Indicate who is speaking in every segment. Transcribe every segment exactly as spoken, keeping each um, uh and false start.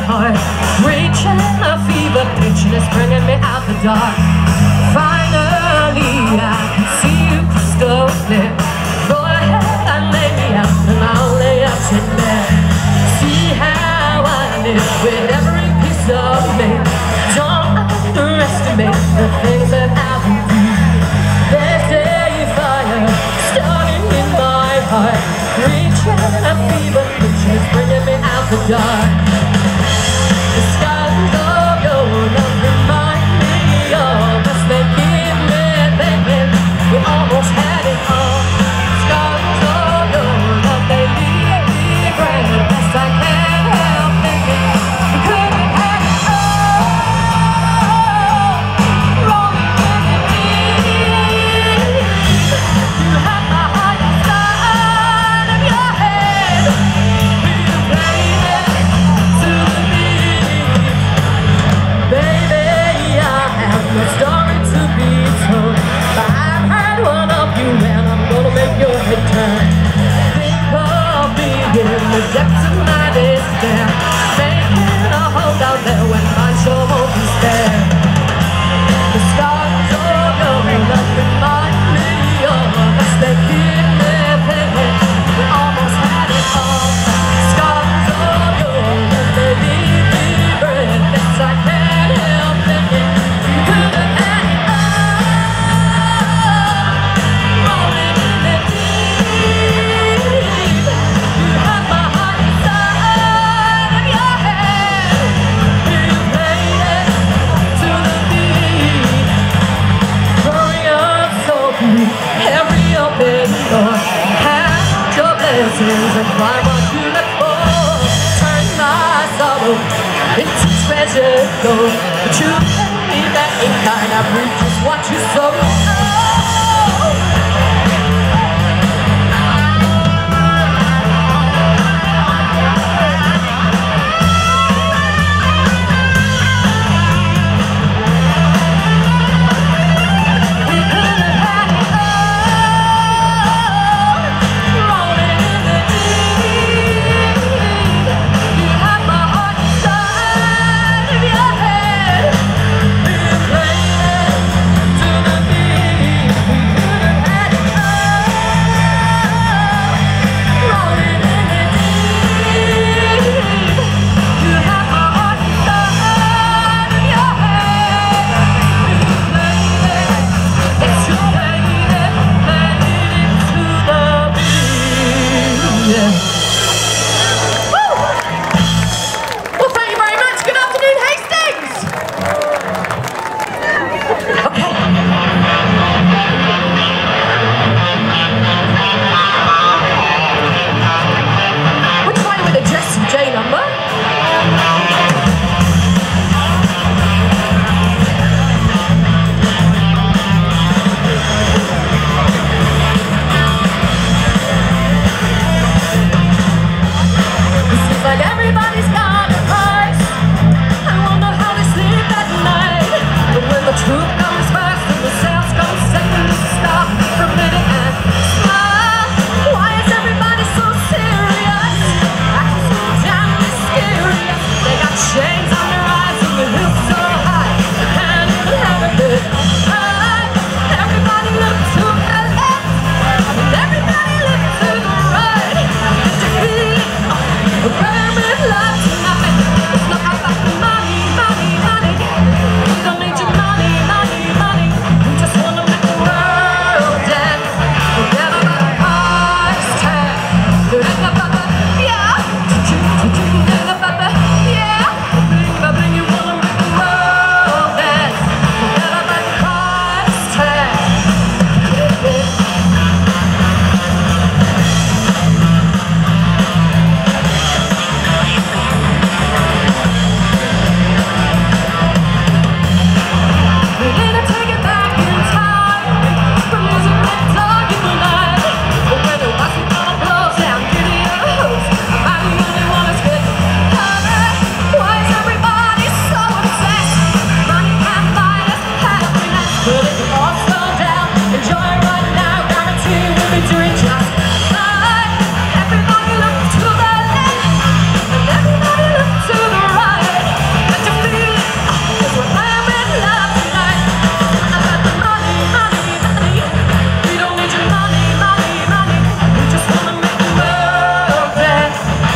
Speaker 1: heart, reaching a fever pitch and it's bringing me out the dark. Finally I can see you crystal clear. Go ahead and lay me out and I'll lay out in there. See how I live with every piece of me. Don't underestimate the things that I will do. There's a fire starting in my heart, reaching a fever pitch and it's bringing me out the dark. The skies of your love remind me of us. They keep me thinking we almost had it all. Skies of your love, they leave me crying. Best I can't help thinking we could have had it all. Rolling in the deep, you have my heart inside of your head. You played it to the beat. Baby, I have no story to be told, but I've heard one of you and I'm gonna make your head turn. Think of me in the depths of my despair, making a hold out there when my soul won't be spared. The stars of your love remind me of us. They keep me thinking we almost had it all. Stars of your love, they leave me breathless. I can't help thinking we could have had it all. Rolling in the deep, you have my heart inside of your head. You played it to the beat. Growing up so blue, every open door, count your blessings and climb what you look for. Turn my sorrow into treasure gold, but you tell me that in kind I reap just what you sow. We could have had it all. Rolling in the deep, you have my heart inside of your head. You played it to the beat.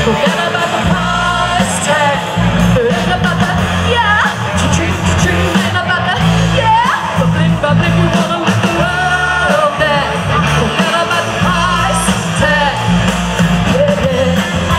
Speaker 1: Forget about the price tag. It ain't about the yeah. Cha-ching, cha-ching, ain't about the yeah. Bubbling, bubbling, you wanna make the world dance. Forget about the price tag. Yeah, yeah.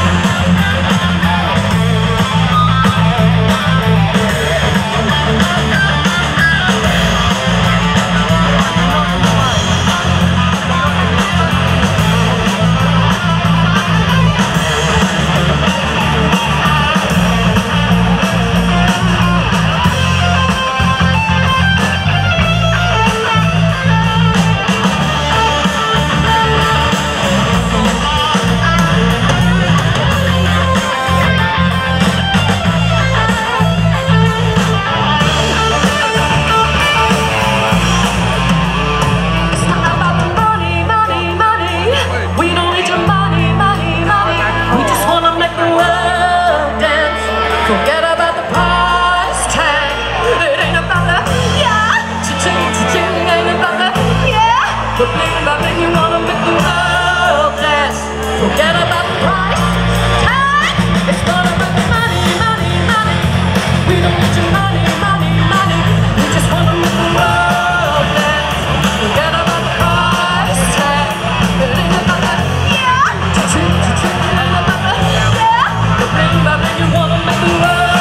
Speaker 1: Forget about the price tag. It ain't about the yeah. Cha-ching, cha-ching, ain't about the yeah. The bling, the bling, you wanna make the world dance. Forget about the price tag. It's not about the money, money, money. We don't need your money, money, money. We just wanna make the world dance. Forget about the price tag. It ain't about the yeah. Cha-ching, cha-ching, ain't about the yeah. The bling, the bling, you wanna make the world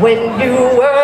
Speaker 1: when you were